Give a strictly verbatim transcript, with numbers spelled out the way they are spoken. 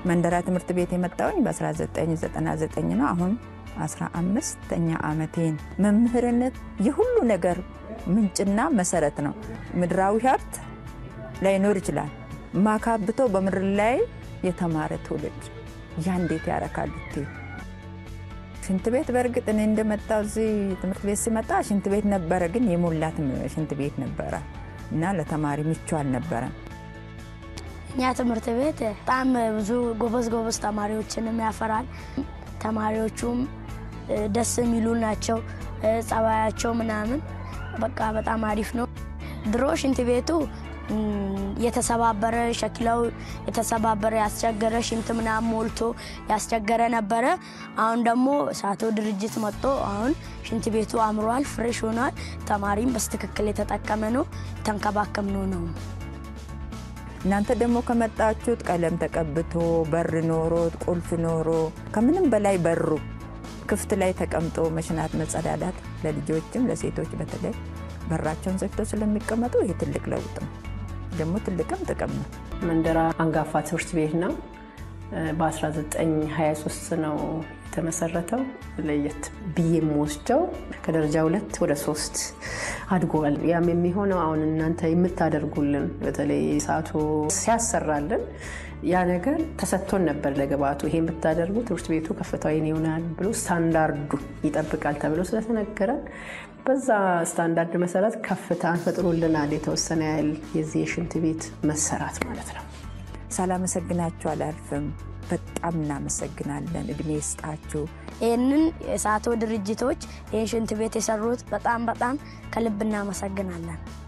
መንደራ ትምህርት ቤት የመጣሁኝ በ1999 ነው አሁን አስራ አምስተኛ ዓመቴን መምህርነት የሁሉ ነገር ምንጭና መሰረት ነው ምድራዊ ሀብት ላይኖር ይችላል ማካብቶ በምድር ላይ የተማረ ትውልድ ያንዴት ያረካል እቲ ሽንት ቤት በርግጥ እኔ እንደመጣው እዚህ ትምህርት ቤት ሲመጣ ሽንት ቤት ነበር ግን የሞላት ሽንት ቤት ነበር እና ለተማሪ ምቹ አልነበረም ያ ትምህርት ቤት በጣም ብዙ ጎበዝ ጎበዝ ተማሪዎችንም ያፈራል ተማሪዎቹም ደስ የሚሉ ናቸው ጸባያቸው ምናምን በቃ በጣም አሪፍ ነው ድሮ ሽንት ቤቱ የተሰባበረ ሸክላው የተሰባበረ ያስቸገረ ሽንት ምናምን ሞልቶ ያስቸገረ ነበር አሁን ደግሞ ሳቶ ድርጅት መጥቶ አሁን ሽንት ቤቱ አምሯል ፍሬሽ ሆኗል ተማሪም በስተክክል የተጠቀመ ነው ተንከባከምነው ነው እናንተ ደግሞ ከመጣችሁት ቀለም ተቀብቶ በር ኖሮ ቁልፍ ኖሮ ከምንም በላይ በሩ ክፍት ላይ ተቀምጦ መሽናት መጸዳዳት ለልጆችም ለሴቶች በተለይ በራቸውን ዘግተው ስለሚቀመጡ ይሄ ትልቅ ለውጥ ነው ደግሞ ትልቅም ጥቅም ነው መንደራ አንጋፋ ትምህርት ቤት ነው በ1923 ነው የተመሰረተው ለየት ቢኤም ወስደው ከደረጃ ሁለት ወደ ሶስት አድጓል ያም የሚሆነው አሁን እናንተ የምታደርጉልን በተለይ ሳቶ ሲያሰራልን ያ ነገር ተሰጥቶን ነበር ለገባቱ ይሄን ብታደርጉ ትምህርት ቤቱ ከፍታው ይሆናል ብሎ ስታንዳርዱ ይጠብቃል ተብሎ ስለተነገረን በዛ ስታንዳርድ መሰረት ከፍታን ፈጥሮልናል የተወሰነ ያህል የዚህ ሽንት ቤት መሰራት ማለት ነው ሰላም ሰግናችሁ አላልፍም በጣም እናመሰግናለን እድሜ ይስጣችሁ ይሄንን ሳቶ ድርጅቶች ይሄን ሽንት ቤት የሰሩት በጣም በጣም ከልብ እናመሰግናለን